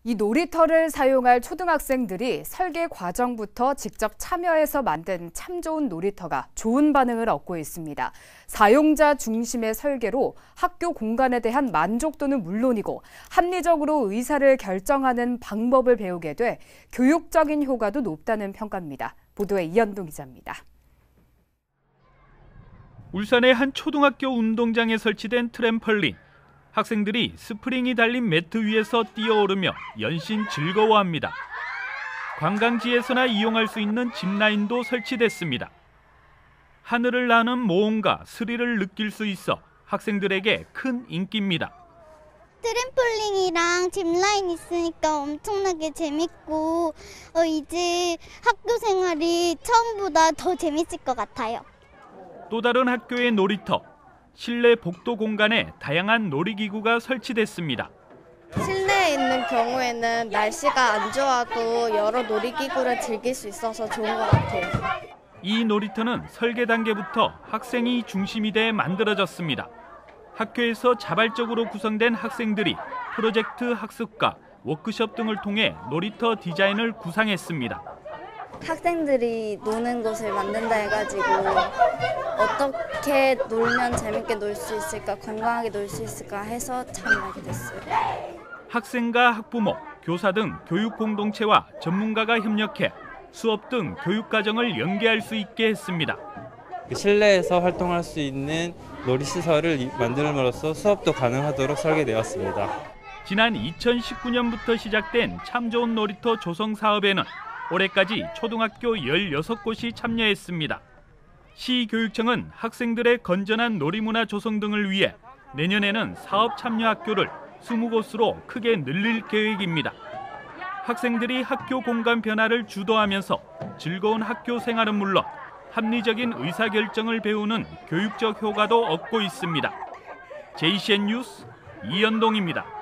이 놀이터를 사용할 초등학생들이 설계 과정부터 직접 참여해서 만든 참 좋은 놀이터가 좋은 반응을 얻고 있습니다. 사용자 중심의 설계로 학교 공간에 대한 만족도는 물론이고 합리적으로 의사를 결정하는 방법을 배우게 돼 교육적인 효과도 높다는 평가입니다. 보도에 이현동 기자입니다. 울산의 한 초등학교 운동장에 설치된 트램펄린. 학생들이 스프링이 달린 매트 위에서 뛰어오르며 연신 즐거워합니다. 관광지에서나 이용할 수 있는 짚라인도 설치됐습니다. 하늘을 나는 모험과 스릴을 느낄 수 있어 학생들에게 큰 인기입니다. 트램폴린이랑 짚라인 있으니까 엄청나게 재밌고 이제 학교 생활이 처음보다 더 재밌을 것 같아요. 또 다른 학교의 놀이터. 실내 복도 공간에 다양한 놀이기구가 설치됐습니다. 실내에 있는 경우에는 날씨가 안 좋아도 여러 놀이기구를 즐길 수 있어서 좋은 것 같아요. 이 놀이터는 설계 단계부터 학생이 중심이 돼 만들어졌습니다. 학교에서 자발적으로 구성된 학생들이 프로젝트 학습과 워크숍 등을 통해 놀이터 디자인을 구상했습니다. 학생들이 노는 곳을 만든다 해가지고 어떻게 놀면 재밌게 놀 수 있을까, 건강하게 놀 수 있을까 해서 참여하게 됐어요. 학생과 학부모, 교사 등 교육 공동체와 전문가가 협력해 수업 등 교육 과정을 연계할 수 있게 했습니다. 실내에서 활동할 수 있는 놀이시설을 만들므로써 수업도 가능하도록 설계되었습니다. 지난 2019년부터 시작된 참 좋은 놀이터 조성 사업에는 올해까지 초등학교 16곳이 참여했습니다. 시교육청은 학생들의 건전한 놀이문화 조성 등을 위해 내년에는 사업 참여 학교를 20곳으로 크게 늘릴 계획입니다. 학생들이 학교 공간 변화를 주도하면서 즐거운 학교 생활은 물론 합리적인 의사결정을 배우는 교육적 효과도 얻고 있습니다. JCN 뉴스 이현동입니다.